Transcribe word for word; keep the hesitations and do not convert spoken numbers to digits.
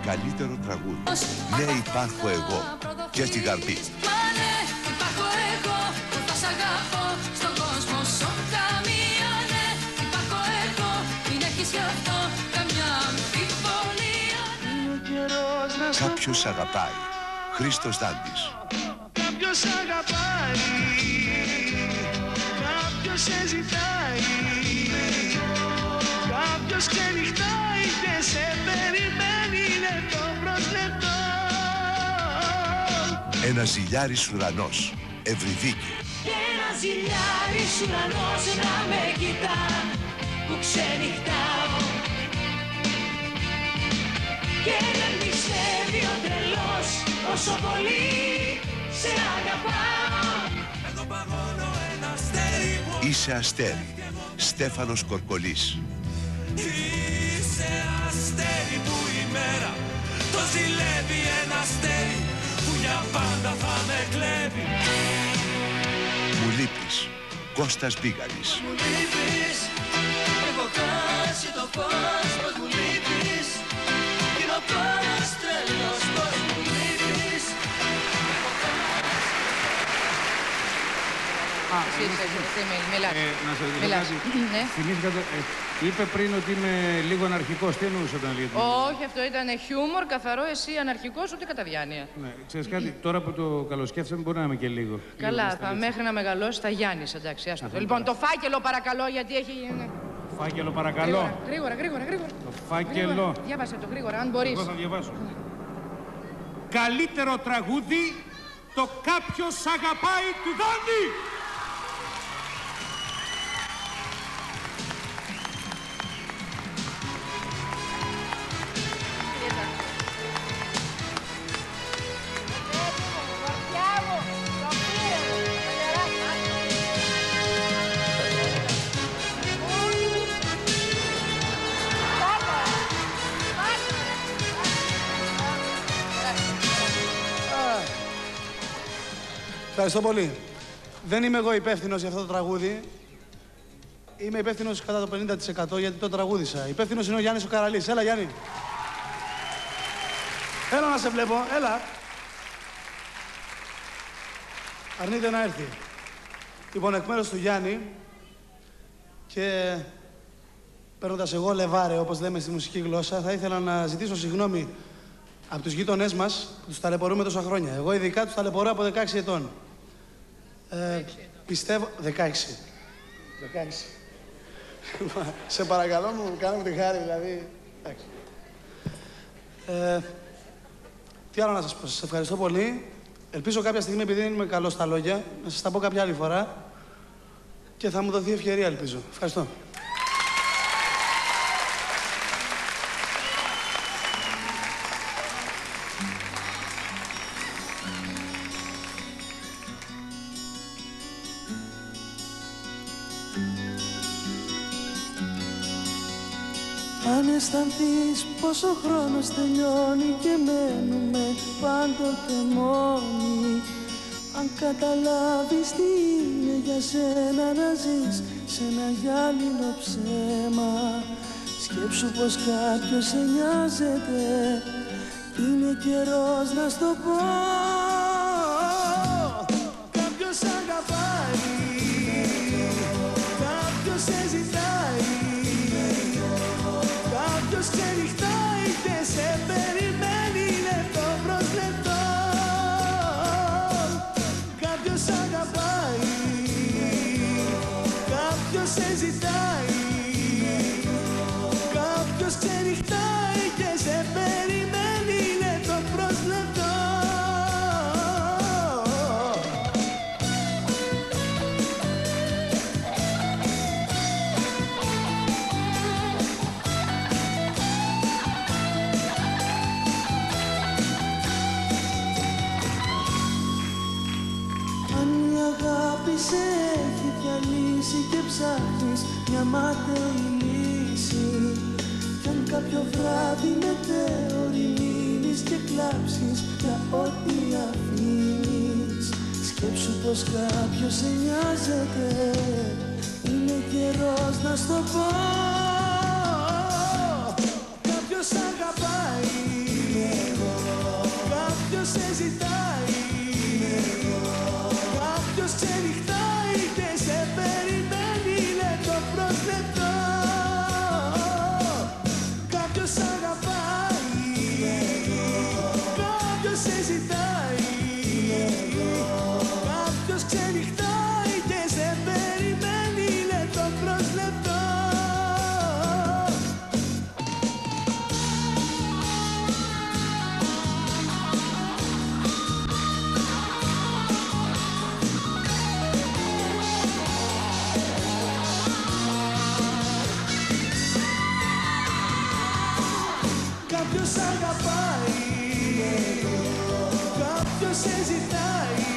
καλύτερο τραγούδι. Ναι, υπάρχω εγώ. Και στη Γαρμπή. Μα ναι, υπάρχω εγώ που θα σ' αγαπώ στον κόσμο σου καμία. Ναι, υπάρχω εγώ, μην έχεις γι' αυτό καμιά αμφιβολία. Κάποιος αγαπάει. Χρήστος Δάντης. Κάποιος αγαπάει, κάποιος σε ζητάει, κάποιος ξενυχτάει και σε περιμένει λεπτό προς λεπτό. Ένα ζηλιάρης ουρανός, Ευρυδίκη. Και ένα ζηλιάρης ουρανός να με κοιτά που ξενυχτάω. Και δεν πιστεύει ο τρελός όσο πολύ σε αγαπάω. Εγώ παγώνω ένα αστέρι που... Είσαι αστέρι, Στέφανος Κορκολής. Είσαι αστέρι που η μέρα το ζηλεύει, ένα αστέρι που για πάντα θα με κλέβει. Μου λείπεις, Κώστας Μπίγαλης. Μου λείπεις, έχω χάσει το φως, πως μου λείπεις. Είναι ο πόνος τρελός, πως μου λείπεις. Α, να σε ρωτήσω κάτι. Θυμήθηκα το... Είπε πριν ότι είμαι λίγο αναρχικός. Τι εννοούσε όταν λέει? Όχι, αυτό ήταν χιούμορ, καθαρό. Εσύ αναρχικός, ούτε κατά διάνοια. Ναι, ξέρεις κάτι, τώρα που το καλοσκέφτεσαι μπορεί να είμαι και λίγο. Καλά, λίγο θα μέχρι να μεγαλώσει θα Γιάννης, εντάξει. Άστο. Λοιπόν, το φάκελο παρακαλώ, γιατί έχει... Φάκελο παρακαλώ. Γρήγορα, γρήγορα, γρήγορα. Το φάκελο. Διάβασε το γρήγορα, αν μπορείς. Εγώ θα διαβάσω. Καλύτερο τραγούδι, το Κάποιος αγαπάει του Δάντη. Ευχαριστώ πολύ. Δεν είμαι εγώ υπεύθυνος για αυτό το τραγούδι. Είμαι υπεύθυνος κατά το πενήντα τοις εκατό γιατί το τραγούδισα. Υπεύθυνος είναι ο Γιάννης ο Καραλής. Έλα, Γιάννη. Έλα να σε βλέπω. Έλα. Αρνείται να έρθει. Λοιπόν, εκ μέρους του Γιάννη και παίρνοντας εγώ λεβάρε, όπως λέμε στη μουσική γλώσσα, θα ήθελα να ζητήσω συγγνώμη από τους γείτονές μας που τους ταλαιπωρούμε τόσα χρόνια. Εγώ ειδικά τους ταλαιπωρώ από δεκαέξι ετών. Ε, πιστεύω... δεκαέξι. δεκαέξι. Σε παρακαλώ μου, κάνουμε τη χάρη, δηλαδή... Εντάξει. Ε, τι άλλο να σας πω, σας ευχαριστώ πολύ. Ελπίζω κάποια στιγμή, επειδή δεν είμαι καλός στα λόγια, να σας τα πω κάποια άλλη φορά και θα μου δοθεί ευκαιρία, ελπίζω. Ευχαριστώ. Αν αισθανθείς πως ο χρόνος τελειώνει και μένουμε πάντοτε μόνοι, αν καταλάβεις τι είναι για σένα να ζεις σε ένα γυάλινο ψέμα, σκέψου πως κάποιος σε νοιάζεται, είναι καιρός να στο πω. Κάποιος αγαπάει, κάποιος σε ζητάει, κάποιος ξενυχτάει και σε περιμένει λεπτό προς λεπτό. Κάποιος αγαπάει, κάποιος σε ζητάει, κάποιος ξενυχτάει και σε περιμένει λεπτό προς λεπτό. Σε έχει διαλύσει και ψάχνεις μια μάταιη λύση, κι αν κάποιο βράδυ μετέωρη μείνεις και κλάψεις για ό,τι αφήνεις, σκέψου πως κάποιος σε νοιάζεται, είναι καιρός να στο πω. Κάποιος αγαπάει, ζητάει. Κάποιος ξενυχτάει και σε περιμένει λεπτό προς λεπτό. Κάποιος αγαπάει, κάποιος σε ζητάει. Κάποιος ξενυχτάει και σε περιμένει λεπτό προς λεπτό. Κάποιος αγαπάει, κάποιος σε ζητάει.